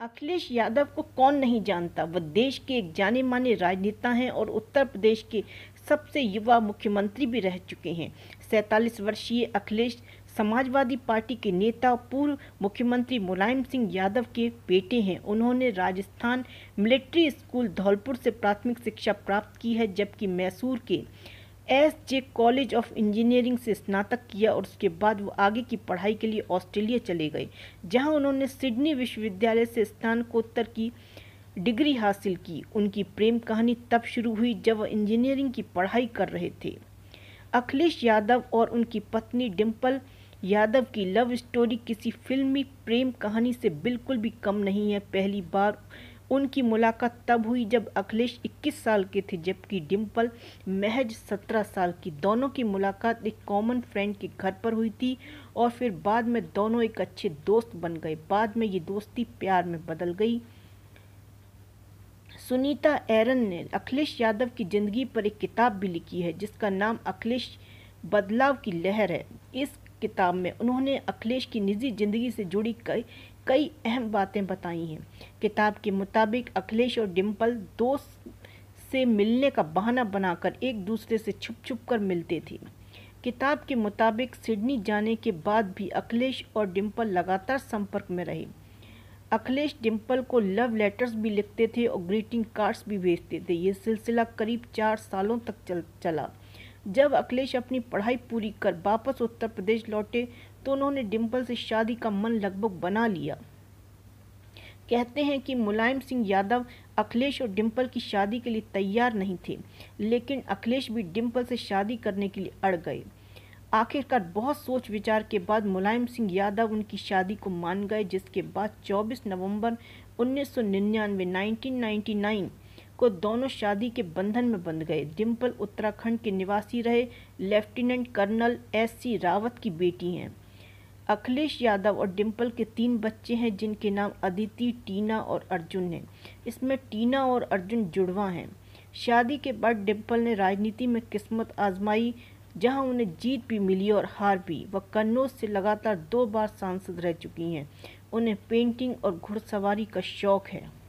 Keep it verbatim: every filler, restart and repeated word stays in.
अखिलेश यादव को कौन नहीं जानता। वह देश के एक जाने माने राजनेता हैं और उत्तर प्रदेश के सबसे युवा मुख्यमंत्री भी रह चुके हैं। सैंतालीस वर्षीय अखिलेश समाजवादी पार्टी के नेता पूर्व मुख्यमंत्री मुलायम सिंह यादव के बेटे हैं। उन्होंने राजस्थान मिलिट्री स्कूल धौलपुर से प्राथमिक शिक्षा प्राप्त की है, जबकि मैसूर के S J college of engineering से स्नातक किया और उसके बाद वो आगे की पढ़ाई के लिए ऑस्ट्रेलिया चले गए, जहां उन्होंने सिडनी विश्वविद्यालय से स्नातकोत्तर की डिग्री हासिल की। उनकी प्रेम कहानी तब शुरू हुई जब वह इंजीनियरिंग की पढ़ाई कर रहे थे। अखिलेश यादव और उनकी पत्नी डिम्पल यादव की लव स्टोरी किसी फिल्मी प्रेम कहानी से बिल्कुल भी कम नहीं है। पहली बार उनकी मुलाकात तब हुई जब अखिलेश इक्कीस साल के थे, जबकि डिम्पल महज सत्रह साल की। दोनों की मुलाकात एक कॉमन फ्रेंड के घर पर हुई थी और फिर बाद में दोनों एक अच्छे दोस्त बन गए। बाद में ये दोस्ती प्यार में बदल गई। सुनीता एरन ने अखिलेश यादव की जिंदगी पर एक किताब भी लिखी है, जिसका नाम अखिलेश बदलाव की लहर है। इस किताब में उन्होंने अखिलेश की निजी जिंदगी से जुड़ी कई कई अहम बातें बताई हैं। किताब के मुताबिक अखिलेश और डिम्पल दोस्त से मिलने का बहाना बनाकर एक दूसरे से छुप छुप कर मिलते थे। किताब के मुताबिक सिडनी जाने के बाद भी अखिलेश और डिम्पल लगातार संपर्क में रहे। अखिलेश डिम्पल को लव लेटर्स भी लिखते थे और ग्रीटिंग कार्ड्स भी भेजते थे। ये सिलसिला करीब चार सालों तक चल चला। जब अखिलेश अपनी पढ़ाई पूरी कर वापस उत्तर प्रदेश लौटे तो उन्होंने डिम्पल से शादी का मन लगभग बना लिया। कहते हैं कि मुलायम सिंह यादव अखिलेश और डिम्पल की शादी के लिए तैयार नहीं थे, लेकिन अखिलेश भी डिम्पल से शादी करने के लिए अड़ गए। आखिरकार बहुत सोच विचार के बाद मुलायम सिंह यादव उनकी शादी को मान गए, जिसके बाद चौबीस नवंबर उन्नीस सौ निन्यानवे नाइनटीन नाइन्टी नाइन को दोनों शादी के बंधन में बंध गए। डिम्पल उत्तराखंड के निवासी रहे lieutenant colonel S C Rawat की बेटी हैं। अखिलेश यादव और डिम्पल के तीन बच्चे हैं, जिनके नाम अदिति, टीना और अर्जुन हैं। इसमें टीना और अर्जुन जुड़वा हैं। शादी के बाद डिम्पल ने राजनीति में किस्मत आजमाई, जहां उन्हें जीत भी मिली और हार भी। वह कन्नौज से लगातार दो बार सांसद रह चुकी हैं। उन्हें पेंटिंग और घुड़सवारी का शौक है।